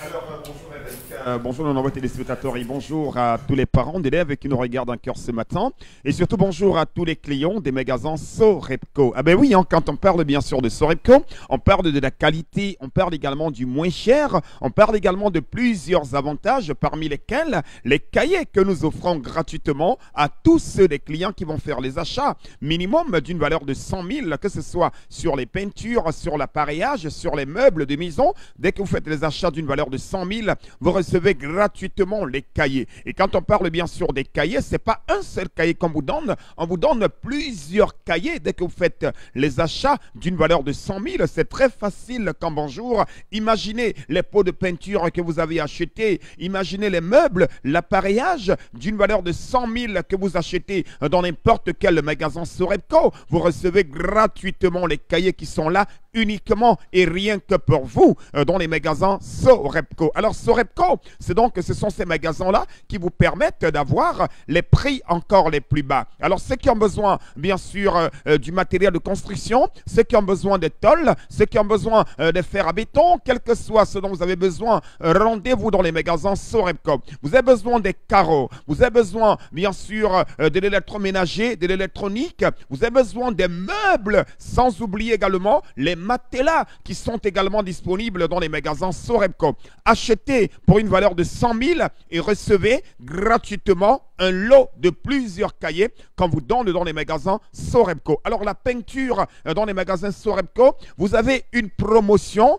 Bonjour nos nombreux téléspectateurs et bonjour à tous les parents d'élèves qui nous regardent encore ce matin. Et surtout bonjour à tous les clients des magasins Sorepco. Ah ben oui, hein, quand on parle bien sûr de Sorepco, on parle de la qualité, on parle également du moins cher, on parle également de plusieurs avantages parmi lesquels les cahiers que nous offrons gratuitement à tous ceux des clients qui vont faire les achats minimum d'une valeur de 100 000, que ce soit sur les peintures, sur l'appareillage, sur les meubles de maison. Dès que vous faites les achats d'une valeur de 100 000, vous recevez gratuitement les cahiers. Et quand on parle bien sûr des cahiers, c'est pas un seul cahier qu'on vous donne, on vous donne plusieurs cahiers dès que vous faites les achats d'une valeur de 100 000. C'est très facile comme bonjour. Imaginez les pots de peinture que vous avez achetés, imaginez les meubles, l'appareillage d'une valeur de 100 000 que vous achetez dans n'importe quel magasin Sorepco. Vous recevez gratuitement les cahiers qui sont là uniquement et rien que pour vous dans les magasins Sorepco. Alors Sorepco, ce sont ces magasins-là qui vous permettent d'avoir les prix encore les plus bas. Alors ceux qui ont besoin bien sûr du matériel de construction, ceux qui ont besoin de tôles, ceux qui ont besoin de fer à béton, quel que soit ce dont vous avez besoin, rendez-vous dans les magasins Sorepco. Vous avez besoin des carreaux, vous avez besoin bien sûr de l'électroménager, de l'électronique, vous avez besoin des meubles, sans oublier également les matelas qui sont également disponibles dans les magasins Sorepco. Achetez pour une valeur de 100 000 et recevez gratuitement un lot de plusieurs cahiers qu'on vous donne dans les magasins Sorepco. Alors la peinture dans les magasins Sorepco, vous avez une promotion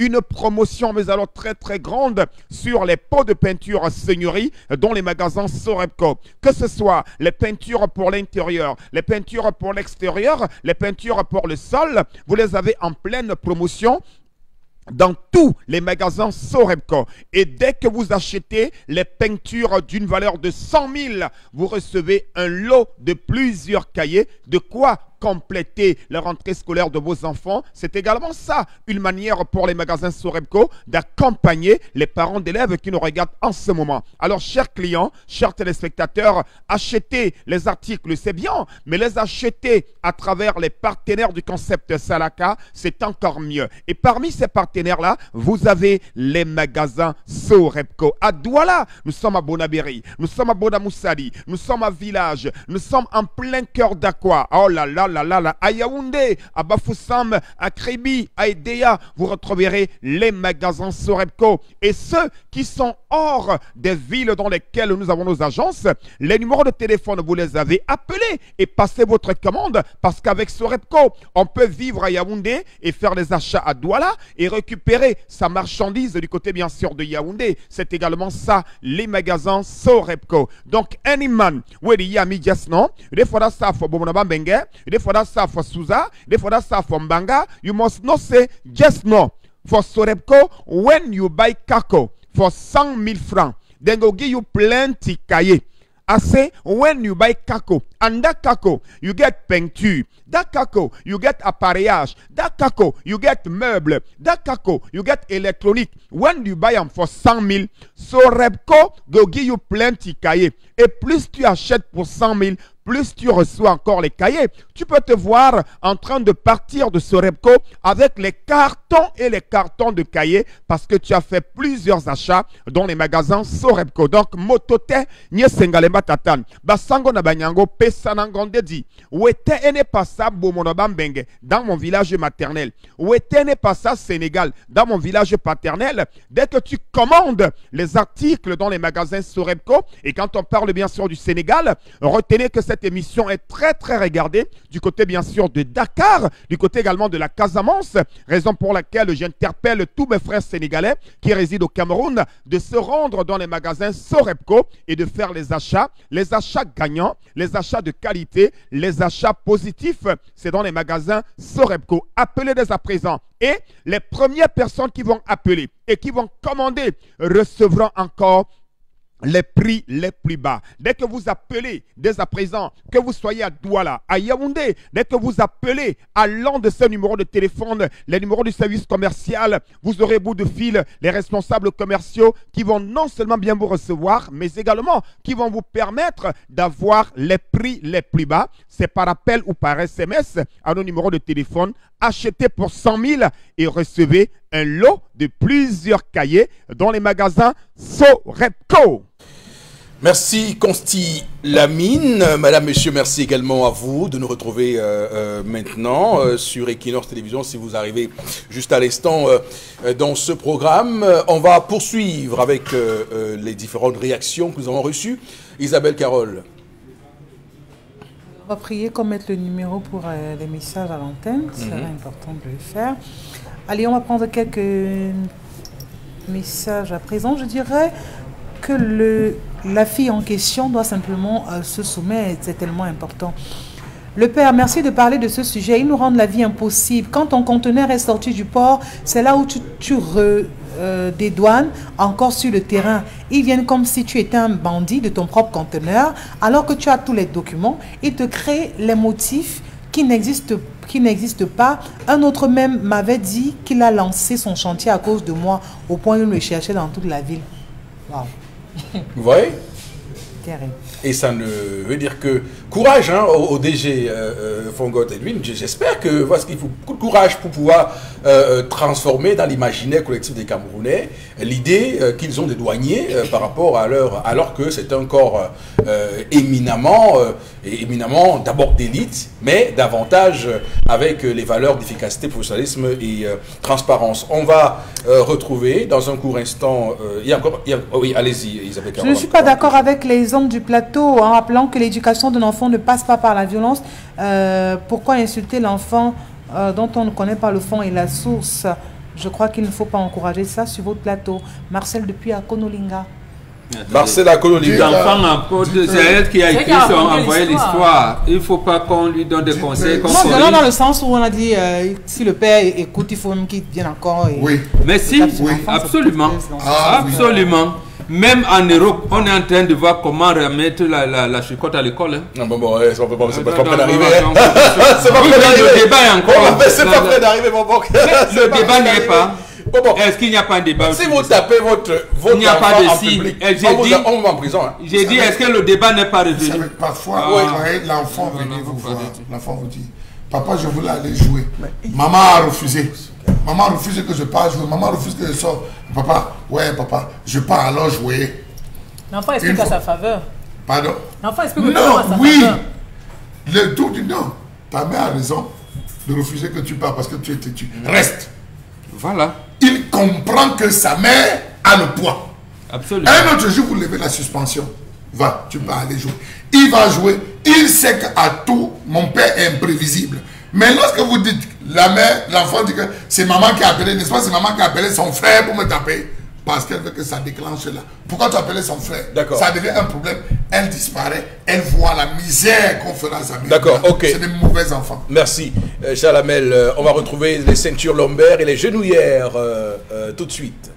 mais alors très très grande sur les pots de peinture seigneurie dans les magasins Sorepco. Que ce soit les peintures pour l'intérieur, les peintures pour l'extérieur, les peintures pour le sol, vous les avez en pleine promotion dans tous les magasins Sorepco. Et dès que vous achetez les peintures d'une valeur de 100 000, vous recevez un lot de plusieurs cahiers. De quoi compléter la rentrée scolaire de vos enfants. C'est également ça, une manière pour les magasins Sorepco d'accompagner les parents d'élèves qui nous regardent en ce moment. Alors, chers clients, chers téléspectateurs, acheter les articles, c'est bien, mais les acheter à travers les partenaires du concept Salaka, c'est encore mieux. Et parmi ces partenaires-là, vous avez les magasins Sorepco. À Douala, nous sommes à Bonabéry, nous sommes à Bonamoussadi, nous sommes à Village, nous sommes en plein cœur d'Aqua. Oh là là, à Yaoundé, à Bafoussam, à Kribi, à Edea, vous retrouverez les magasins Sorepco. Et ceux qui sont hors des villes dans lesquelles nous avons nos agences, les numéros de téléphone, vous les avez appelés et passez votre commande parce qu'avec Sorepco, on peut vivre à Yaoundé et faire des achats à Douala et récupérer sa marchandise du côté bien sûr de Yaoundé. C'est également ça, les magasins Sorepco. Donc, anyman, où il y a mis non, des fois ça for Bomonabambenge, for that stuff for Suza, for that stuff for Mbanga, you must not say just no. For Sorepco, when you buy Kako for 100,000 francs, then go give you plenty cahiers. I say, when you buy Kako, and that Kako, you get peinture. That Kako, you get appareillage. That Kako, you get meuble. That Kako, you get electronique. When you buy them for 100,000, Sorepco go give you plenty cahiers. Et plus tu achètes pour 100,000, plus tu reçois encore les cahiers. Tu peux te voir en train de partir de Sorepco avec les cartons et les cartons de cahiers parce que tu as fait plusieurs achats dans les magasins Sorepco. Donc, motote, nye sengalemba tatan. Basango na banyango, pesanangonde di. Ouete ene passa bomonobambenge dans mon village maternel. Ouete ene passa Sénégal dans mon village paternel. Dès que tu commandes les articles dans les magasins Sorepco, et quand on parle bien sûr du Sénégal, retenez que cette émission est très très regardée du côté bien sûr de Dakar, du côté également de la Casamance, raison pour laquelle j'interpelle tous mes frères sénégalais qui résident au Cameroun de se rendre dans les magasins Sorepco et de faire les achats gagnants, les achats de qualité, les achats positifs, c'est dans les magasins Sorepco. Appelez dès à présent et les premières personnes qui vont appeler et qui vont commander recevront encore les prix les plus bas. Dès que vous appelez dès à présent, que vous soyez à Douala, à Yaoundé, dès que vous appelez à l'un de ces numéros de téléphone, les numéros du service commercial, vous aurez au bout de fil les responsables commerciaux qui vont non seulement bien vous recevoir, mais également qui vont vous permettre d'avoir les prix les plus bas. C'est par appel ou par SMS à nos numéros de téléphone. Achetez pour 100 000 et recevez un lot de plusieurs cahiers dans les magasins Sorepco. Merci Consti Lamine. Madame, monsieur, merci également à vous de nous retrouver maintenant sur Equinox Télévision. Si vous arrivez juste à l'instant dans ce programme, on va poursuivre avec les différentes réactions que nous avons reçues. Isabelle Carole. On va prier qu'on mette le numéro pour les messages à l'antenne. C'est important de le faire. Allez, on va prendre quelques messages à présent. Je dirais que la fille en question doit simplement se soumettre, c'est tellement important. Le père, merci de parler de ce sujet. Ils nous rendent la vie impossible. Quand ton conteneur est sorti du port, c'est là où tu dédouanes encore sur le terrain. Ils viennent comme si tu étais un bandit de ton propre conteneur, alors que tu as tous les documents. Ils te créent les motifs qui n'existent pas. Un autre même m'avait dit qu'il a lancé son chantier à cause de moi, au point où il me cherchait dans toute la ville. Wow. Vous voyez? Terrible. Et ça ne veut dire que courage au DG Fongot Edwin. J'espère que parce qu'il faut beaucoup de courage pour pouvoir transformer dans l'imaginaire collectif des Camerounais l'idée qu'ils ont des douaniers par rapport à alors que c'est un corps éminemment d'abord d'élite, mais davantage avec les valeurs d'efficacité, professionnalisme et transparence. On va retrouver dans un court instant. Oui, allez-y, Isabelle Caron. Je ne suis pas d'accord avec les hommes du plateau en rappelant que l'éducation d'un enfant ne passe pas par la violence. Pourquoi insulter l'enfant dont on ne connaît pas le fond et la source? Je crois qu'il ne faut pas encourager ça sur votre plateau. Marcel depuis Akonolinga. Marcel Akonolinga. C'est elle qui a écrit, envoyé l'histoire. Il ne faut pas qu'on lui donne des conseils. Non, dans le sens où on a dit si le père écoute, il faut même qu'il vienne encore. Oui. Mais si, absolument. Absolument. Même en Europe, on est en train de voir comment remettre la chicotte à l'école. Hein. Non, c'est pas prêt d'arriver. C'est pas prêt d'arriver. Le débat est encore. C'est pas prêt d'arriver, mon bon. Le débat n'y est pas. Est-ce qu'il n'y a pas de débat? Si vous tapez votre il n'y a pas de si. Public, on va en prison. Hein. J'ai dit, est-ce que le débat n'est pas résolu? Parfois, l'enfant venait vous voir. L'enfant vous dit, papa, je voulais aller jouer. Maman a refusé. Maman refuse que je parte jouer. Maman refuse que je sorte. Papa, ouais, papa, je pars alors jouer. L'enfant explique à sa faveur. Pardon? L'enfant explique à sa faveur. Le tout du non. Ta mère a raison de refuser que tu pars parce que tu es têtu. Reste. Voilà. Il comprend que sa mère a le poids. Absolument. Un autre jour, vous levez la suspension. Va, tu vas aller jouer. Il va jouer. Il sait qu'à tout, mon père est imprévisible. Mais lorsque vous dites, la mère, l'enfant dit que c'est maman qui a appelé, n'est-ce pas? C'est maman qui a appelé son frère pour me taper. Parce qu'elle veut que ça déclenche là. Pourquoi tu as appelé son frère? D'accord. Ça devient un problème. Elle disparaît. Elle voit la misère qu'on fera à sa mère. D'accord, ok. C'est des mauvais enfants. Merci. Chalamel, on va retrouver les ceintures lombaires et les genouillères tout de suite.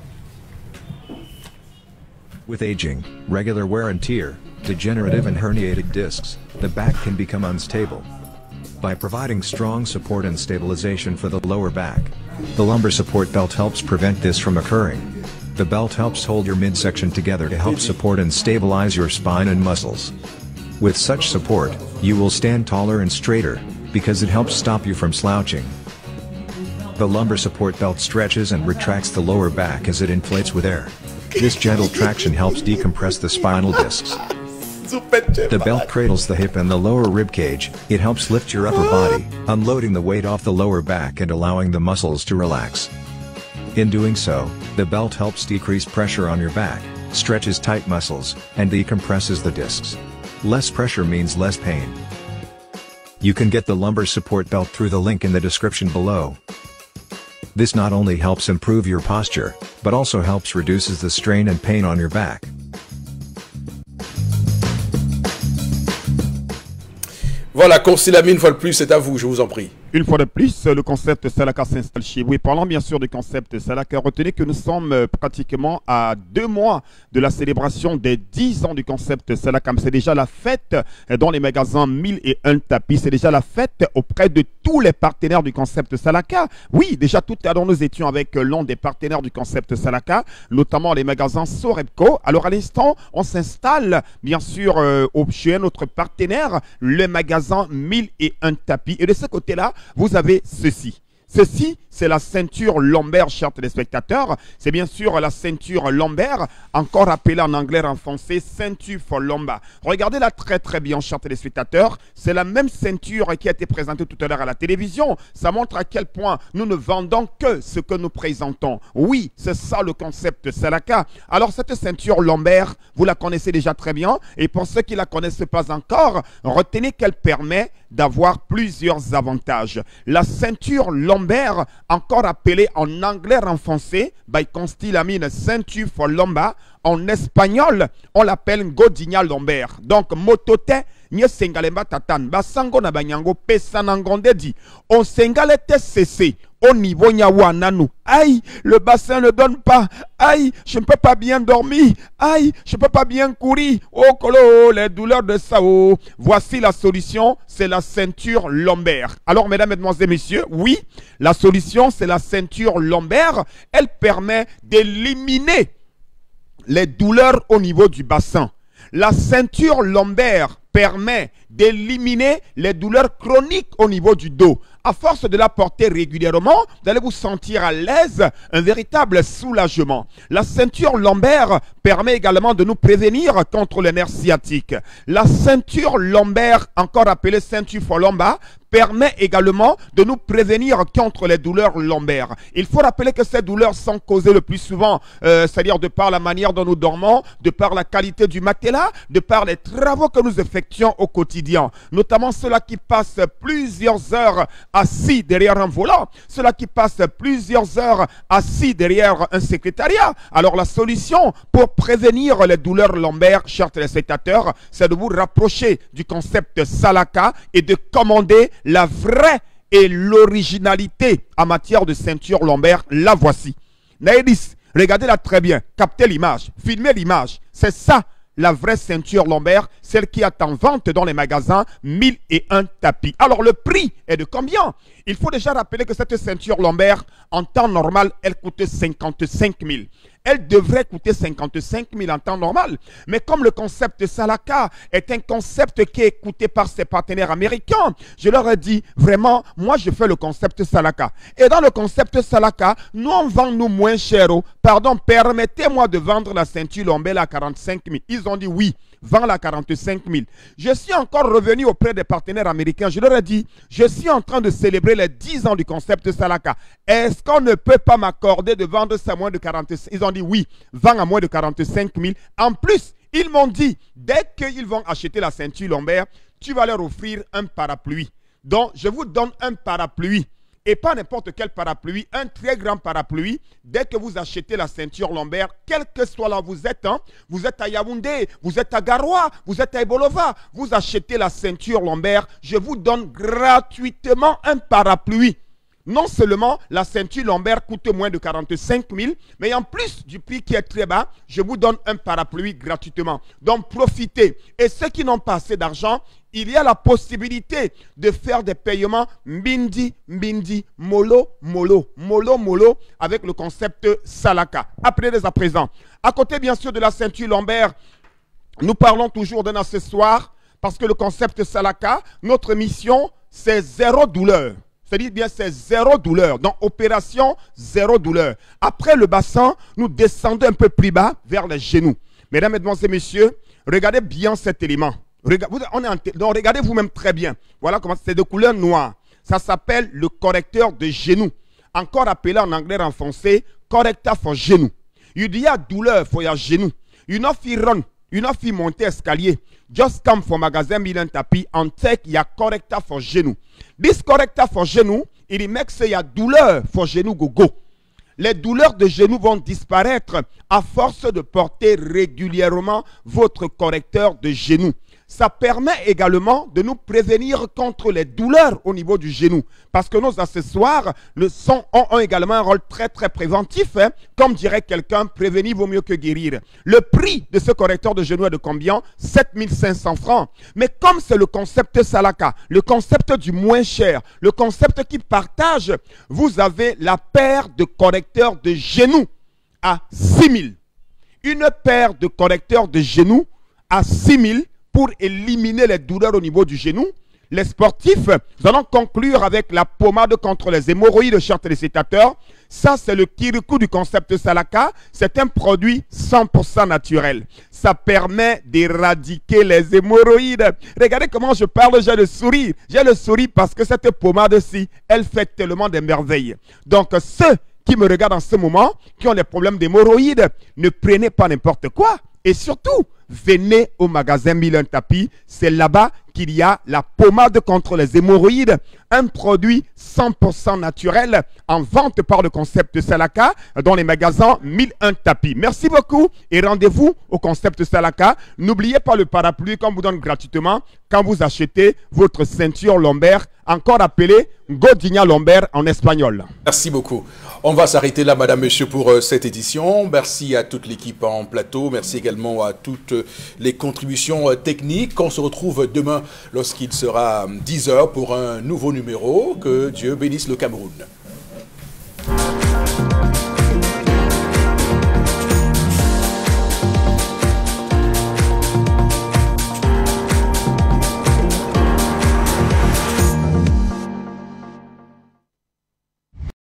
With aging, regular wear and tear, degenerative and herniated discs, the back can become unstable. By providing strong support and stabilization for the lower back, the lumbar support belt helps prevent this from occurring. The belt helps hold your midsection together to help support and stabilize your spine and muscles. With such support, you will stand taller and straighter, because it helps stop you from slouching. The lumbar support belt stretches and retracts the lower back as it inflates with air. This gentle traction helps decompress the spinal discs. The belt cradles the hip and the lower rib cage. It helps lift your upper body, unloading the weight off the lower back and allowing the muscles to relax. In doing so, the belt helps decrease pressure on your back, stretches tight muscles, and decompresses the discs. Less pressure means less pain. You can get the lumbar support belt through the link in the description below. This not only helps improve your posture, but also helps reduces the strain and pain on your back. Voilà, Consti Lamine, une fois de plus, c'est à vous, je vous en prie. Une fois de plus, le concept Salaka s'installe chez vous. Et parlant bien sûr du concept Salaka, retenez que nous sommes pratiquement à 2 mois de la célébration des 10 ans du concept Salaka. C'est déjà la fête dans les magasins 1001 tapis. C'est déjà la fête auprès de tous les partenaires du concept Salaka. Oui, déjà tout à l'heure, nous étions avec l'un des partenaires du concept Salaka, notamment les magasins Sorepco. Alors à l'instant, on s'installe bien sûr chez un autre partenaire, le magasin 1001 tapis. Et de ce côté-là, vous avez ceci. Ceci, c'est la ceinture lombaire, chers téléspectateurs. C'est bien sûr la ceinture lombaire, encore appelée en anglais en français ceinture for lumbar. Regardez-la très bien, chers téléspectateurs. C'est la même ceinture qui a été présentée tout à l'heure à la télévision. Ça montre à quel point nous ne vendons que ce que nous présentons. Oui, c'est ça le concept Salaka. Alors cette ceinture lombaire, vous la connaissez déjà très bien. Et pour ceux qui ne la connaissent pas encore, retenez qu'elle permet d'avoir plusieurs avantages. La ceinture lombaire, encore appelée en anglais renfoncé, by constilamine ceinture for lumbar, en espagnol, on l'appelle Godinha lombaire. Donc, motote, nye sengalemba tatan, basango na banyango, pesanangonde dit, on sengalete cessé. Au niveau nyawananu, aïe, le bassin ne donne pas, aïe, je ne peux pas bien dormir, aïe, je ne peux pas bien courir, oh colo, les douleurs de Sao. Voici la solution, c'est la ceinture lombaire. Alors mesdames, mesdemoiselles et messieurs, oui, la solution c'est la ceinture lombaire, elle permet d'éliminer les douleurs au niveau du bassin. La ceinture lombaire permet d'éliminer les douleurs chroniques au niveau du dos. À force de la porter régulièrement, vous allez vous sentir à l'aise, un véritable soulagement. La ceinture lombaire permet également de nous prévenir contre les nerfs sciatiques. La ceinture lombaire, encore appelée ceinture for lumbar, permet également de nous prévenir contre les douleurs lombaires. Il faut rappeler que ces douleurs sont causées le plus souvent, c'est-à-dire de par la manière dont nous dormons, de par la qualité du matelas, de par les travaux que nous effectuons au quotidien. Notamment ceux-là qui passent plusieurs heures assis derrière un volant, ceux-là qui passent plusieurs heures assis derrière un secrétariat. Alors la solution pour prévenir les douleurs lombaires, chers téléspectateurs, c'est de vous rapprocher du concept Salaka et de commander la vraie et l'originalité en matière de ceinture lombaire. La voici. Naïdis, regardez-la très bien, captez l'image, filmez l'image. C'est ça la vraie ceinture lombaire, celle qui est en vente dans les magasins 1001 tapis. Alors le prix est de combien? Il faut déjà rappeler que cette ceinture lombaire, en temps normal, elle coûte 55 000. Elle devrait coûter 55 000 en temps normal. Mais comme le concept Salaka est un concept qui est écouté par ses partenaires américains, je leur ai dit, vraiment, moi je fais le concept Salaka. Et dans le concept Salaka, nous on vend nous moins cher. Pardon, permettez-moi de vendre la ceinture lombaire à 45 000. Ils ont dit oui. Vends-la à 45 000. Je suis encore revenu auprès des partenaires américains. Je leur ai dit, je suis en train de célébrer les 10 ans du concept Salaka. Est-ce qu'on ne peut pas m'accorder de vendre ça à moins de 45 000? Ils ont dit oui, vends à moins de 45 000. En plus, ils m'ont dit, dès qu'ils vont acheter la ceinture lombaire, tu vas leur offrir un parapluie. Donc, je vous donne un parapluie. Et pas n'importe quel parapluie, un très grand parapluie. Dès que vous achetez la ceinture lombaire, quel que soit là vous êtes à Yaoundé, vous êtes à Garoua, vous êtes à Ebolova, vous achetez la ceinture lombaire, je vous donne gratuitement un parapluie. Non seulement la ceinture lombaire coûte moins de 45 000, mais en plus du prix qui est très bas, je vous donne un parapluie gratuitement. Donc profitez. Et ceux qui n'ont pas assez d'argent, il y a la possibilité de faire des paiements Mbindi, Molo, avec le concept Salaka. Appelez dès à présent. À côté bien sûr de la ceinture lombaire, nous parlons toujours d'un accessoire parce que le concept Salaka, notre mission, c'est zéro douleur. C'est-à-dire bien c'est zéro douleur. Donc opération zéro douleur. Après le bassin, nous descendons un peu plus bas vers les genoux. Mesdames, mesdemoiselles et messieurs, regardez bien cet élément. Donc regardez vous-même très bien. Voilà comment c'est de couleur noire. Ça s'appelle le correcteur de genou. Encore appelé en anglais en français, correcteur for genou. Il y a douleur pour les genoux. Une offre run, une offre monter escalier. Just come for magasin 1001 tapis and take your corrector for genou. This corrector for genou, it makes a douleur for genou go. Les douleurs de genoux vont disparaître à force de porter régulièrement votre correcteur de genou. Ça permet également de nous prévenir contre les douleurs au niveau du genou. Parce que nos accessoires ont également un rôle très très préventif. Hein. Comme dirait quelqu'un, prévenir vaut mieux que guérir. Le prix de ce correcteur de genou est de combien? 7500 francs. Mais comme c'est le concept Salaka, le concept du moins cher, le concept qui partage, vous avez la paire de correcteurs de genoux à 6000. Une paire de correcteurs de genoux à 6000 pour éliminer les douleurs au niveau du genou. Les sportifs, nous allons conclure avec la pommade contre les hémorroïdes, chers téléspectateurs. Ça, c'est le Kirikou du concept Salaka. C'est un produit 100% naturel. Ça permet d'éradiquer les hémorroïdes. Regardez comment je parle, j'ai le sourire. J'ai le sourire parce que cette pommade-ci, elle fait tellement de merveilles. Donc, ceux qui me regardent en ce moment, qui ont des problèmes d'hémorroïdes, ne prenez pas n'importe quoi. Et surtout, venez au magasin 1001 Tapis. C'est là-bas qu'il y a la pommade contre les hémorroïdes, un produit 100% naturel en vente par le concept Salaka dans les magasins 1001 Tapis. Merci beaucoup et rendez-vous au concept Salaka. N'oubliez pas le parapluie qu'on vous donne gratuitement quand vous achetez votre ceinture lombaire, encore appelée Godinha lombaire en espagnol. Merci beaucoup. On va s'arrêter là, madame, monsieur, pour cette édition. Merci à toute l'équipe en plateau. Merci également à toutes les contributions techniques. On se retrouve demain lorsqu'il sera 10 h pour un nouveau numéro. Que Dieu bénisse le Cameroun.